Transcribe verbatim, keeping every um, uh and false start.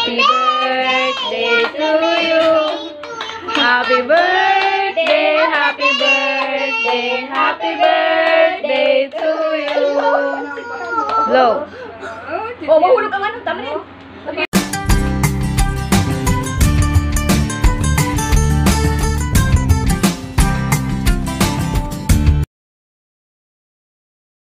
Happy birthday to you. Happy birthday, happy birthday, happy birthday to you. Blow. Oh, mahulog ang ano, tama na yun.